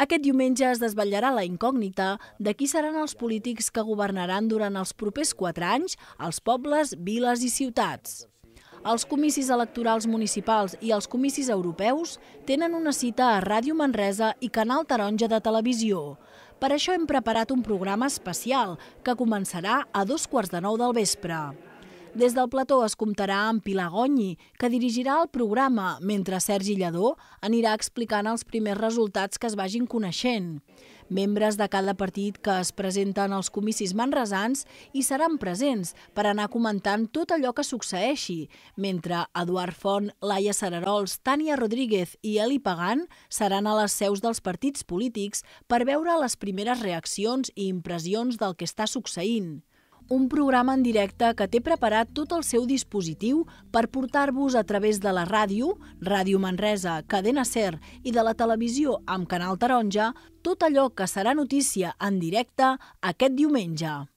Aquest diumenge es desvetllarà la incògnita de qui seran els polítics que governaran durant els propers 4 anys als pobles, viles i ciutats. Els comicis electorals municipals i els comicis europeus tenen una cita a Ràdio Manresa i Canal Taronja de Televisió. Per això hem preparat un programa especial que començarà a 9:15 del vespre. Des del plató es comptarà amb Pilar Gonyi, que dirigirà el programa, mentre Sergi Lladó anirà explicant els primers resultats que es vagin coneixent. Membres de cada partit que es presenten als comicis manresans hi seran presents per anar comentant tot allò que succeeixi, mentre Eduard Font, Laia Sararols, Tània Rodríguez i Eli Pagant seran a les seus dels partits polítics per veure les primeres reaccions i impressions del que està succeint. Un programa en directe que té preparat tot el seu dispositiu per portar-vos a través de la ràdio, Ràdio Manresa, Cadena Ser i de la televisió amb Canal Taronja, tot allò que serà notícia en directe aquest diumenge.